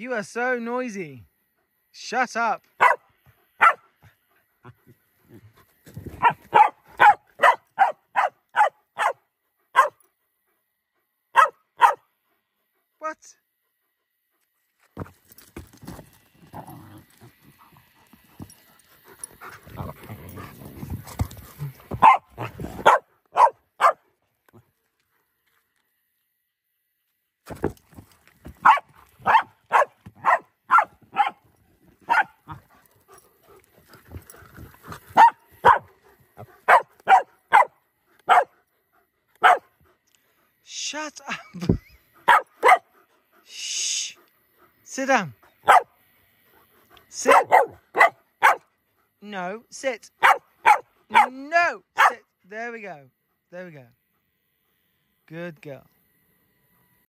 You are so noisy. Shut up. What? Shut up. Shh. Sit down. Sit. No, sit. No, sit. There we go. There we go. Good girl.